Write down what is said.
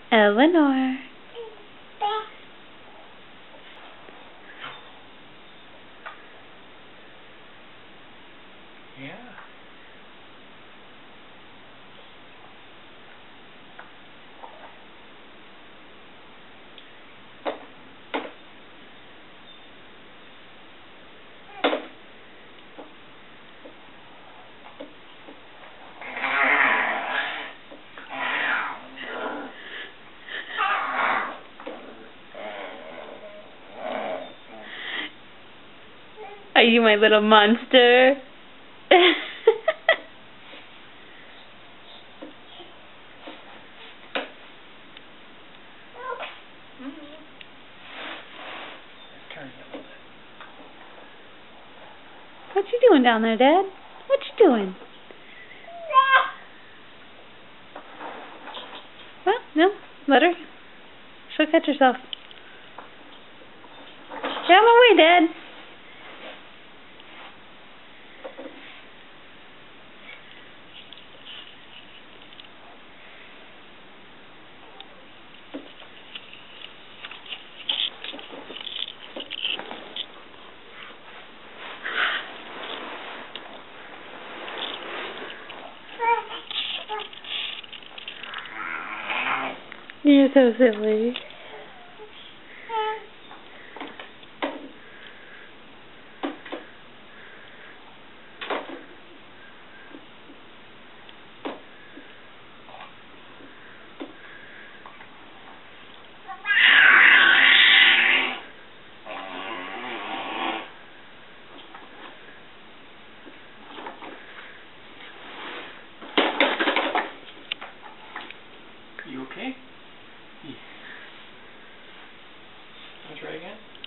Eleanor. Yeah. Are you my little monster? What you doing down there, Dad? What you doing? Well, no, let her. She'll catch herself. Get out of my way, Dad. You're so silly. You okay? Yeah. Want to try again?